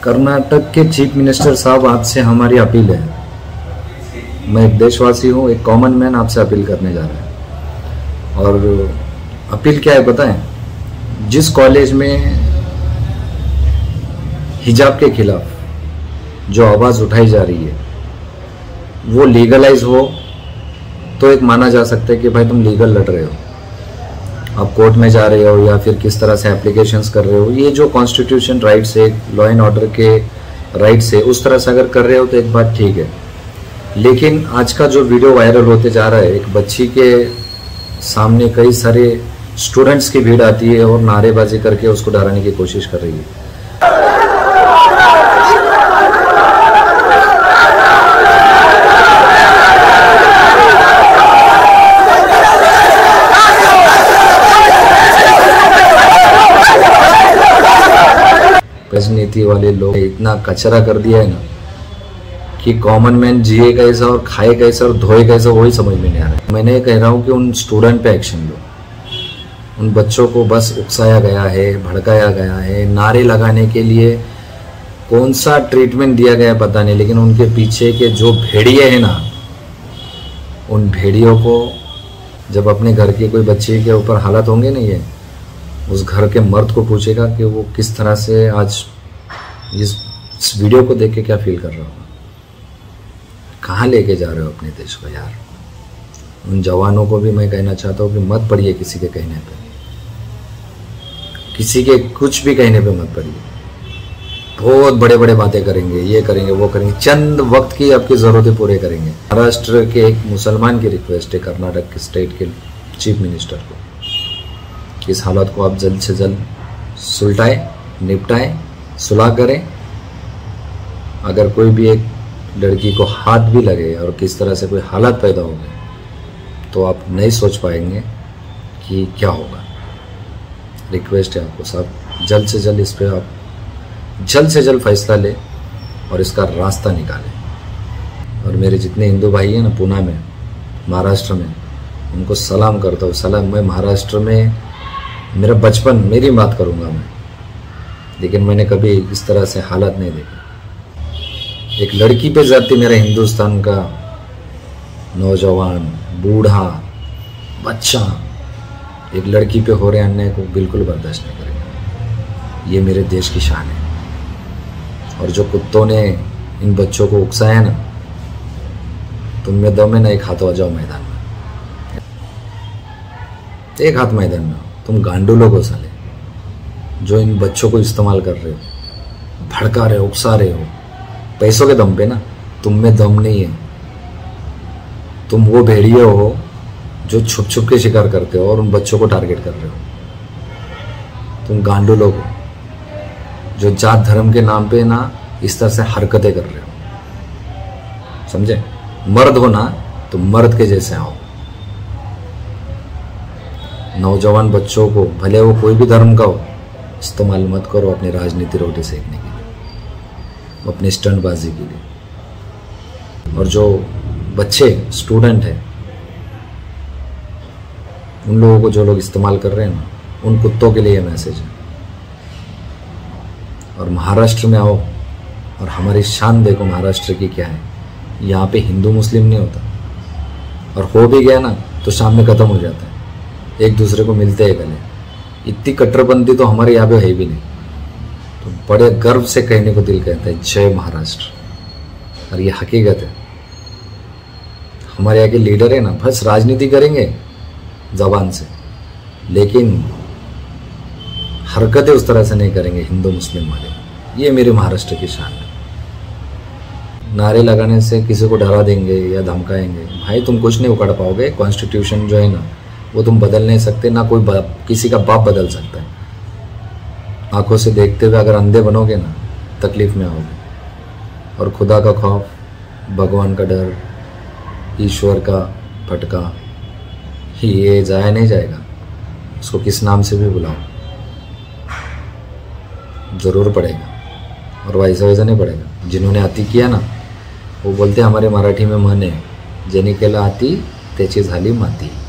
कर्नाटक के chief minister साहब, आपसे हमारी अपील है। मैं एक देशवासी हूँ, एक कॉमन मैन आपसे अपील करने जा रहा है। और अपील क्या है बताएं? जिस कॉलेज में हिजाब के खिलाफ जो आवाज़ उठाई जा रही है वो लीगलाइज हो तो एक माना जा सकता है कि भाई तुम लीगल लड़ रहे हो, आप कोर्ट में जा रहे हो या फिर किस तरह से एप्लीकेशंस कर रहे हो, ये जो कॉन्स्टिट्यूशन राइट्स है, लॉ एंड ऑर्डर के राइट्स है, उस तरह से अगर कर रहे हो तो एक बात ठीक है। लेकिन आज का जो वीडियो वायरल होते जा रहा है, एक बच्ची के सामने कई सारे स्टूडेंट्स की भीड़ आती है और नारेबाजी करके उसको डराने की कोशिश कर रही है। राजनीति वाले लोग इतना कचरा कर दिया है ना कि कॉमन मैन जिए कैसा और खाए कैसा और धोए कैसा वही समझ में नहीं आ रहा है। मैंने कह रहा हूँ कि उन स्टूडेंट पे एक्शन लो। उन बच्चों को बस उकसाया गया है, भड़काया गया है, नारे लगाने के लिए कौन सा ट्रीटमेंट दिया गया पता नहीं, लेकिन उनके पीछे के जो भेड़िए हैं ना, उन भेड़ियों को जब अपने घर के कोई बच्चे के ऊपर हालत होंगे ना, ये उस घर के मर्द को पूछेगा कि वो किस तरह से आज इस वीडियो को देख के क्या फील कर रहा होगा। कहाँ लेके जा रहे हो अपने देश को यार? उन जवानों को भी मैं कहना चाहता हूँ कि मत पड़िए किसी के कहने पे, किसी के कुछ भी कहने पे मत पड़िए। बहुत बड़े बड़े बातें करेंगे, ये करेंगे वो करेंगे, चंद वक्त की आपकी ज़रूरतें पूरे करेंगे। महाराष्ट्र के एक मुसलमान की रिक्वेस्ट है कर्नाटक के स्टेट के चीफ मिनिस्टर को, इस हालत को आप जल्द से जल्द सुलटाएं, निपटाएं, सुलह करें। अगर कोई भी एक लड़की को हाथ भी लगे और किस तरह से कोई हालत पैदा हो गए तो आप नहीं सोच पाएंगे कि क्या होगा। रिक्वेस्ट है आपको साहब, जल्द से जल्द इस पर आप जल्द से जल्द फैसला लें और इसका रास्ता निकालें। और मेरे जितने हिंदू भाई हैं ना पुणे में, महाराष्ट्र में, उनको सलाम करता हूँ। सलाम। मैं महाराष्ट्र में मेरा बचपन, मेरी बात करूँगा मैं, लेकिन मैंने कभी इस तरह से हालत नहीं देखा। एक लड़की पे जाती मेरा हिंदुस्तान का नौजवान, बूढ़ा, बच्चा, एक लड़की पे हो रहे अन्याय को बिल्कुल बर्दाश्त नहीं करेगा। ये मेरे देश की शान है। और जो कुत्तों ने इन बच्चों को उकसाया ना, तुम में दम है ना, एक हाथ आ जाओ मैदान में, एक हाथ मैदान में। तुम गांडू लोग हो साले, जो इन बच्चों को इस्तेमाल कर रहे हो, भड़का रहे हो, उकसा रहे हो पैसों के दम पे ना। तुम में दम नहीं है। तुम वो भेड़िए हो जो छुप छुप के शिकार करते हो और उन बच्चों को टारगेट कर रहे हो। तुम गांडू लोग हो जो जात धर्म के नाम पे ना इस तरह से हरकतें कर रहे हो, समझे? मर्द हो ना तो मर्द के जैसे आओ। नौजवान बच्चों को, भले वो कोई भी धर्म का हो, इस्तेमाल मत करो अपनी राजनीति रोटी सेकने के लिए, अपनी स्टंटबाजी के लिए। और जो बच्चे स्टूडेंट हैं, उन लोगों को जो लोग इस्तेमाल कर रहे हैं ना, उन कुत्तों के लिए मैसेज है। और महाराष्ट्र में आओ और हमारी शान देखो महाराष्ट्र की क्या है। यहाँ पे हिंदू मुस्लिम नहीं होता, और हो भी गया ना तो शाम में ख़त्म हो जाता है, एक दूसरे को मिलते हैं गले। इतनी कट्टरपंथी तो हमारे यहाँ पे है भी नहीं। तो बड़े गर्व से कहने को दिल कहता है, जय महाराष्ट्र। और ये हकीकत है। हमारे यहाँ के लीडर है ना, बस राजनीति करेंगे जबान से, लेकिन हरकतें उस तरह से नहीं करेंगे हिंदू मुस्लिम वाले। ये मेरे महाराष्ट्र की शान है। नारे लगाने से किसी को डरा देंगे या धमकाएंगे, भाई तुम कुछ नहीं उखाड़ पाओगे। कॉन्स्टिट्यूशन जो है ना, वो तुम बदल नहीं सकते, ना कोई किसी का बाप बदल सकता है। आंखों से देखते हुए अगर अंधे बनोगे ना, तकलीफ में आओगे। और खुदा का खौफ, भगवान का डर, ईश्वर का फटका, ये जाया नहीं जाएगा। उसको किस नाम से भी बुलाओ, ज़रूर पड़ेगा। और वैसा नहीं पड़ेगा। जिन्होंने आती किया ना, वो बोलते हमारे मराठी में म्हण आहे, जेने केलं आती त्याची झाली माती।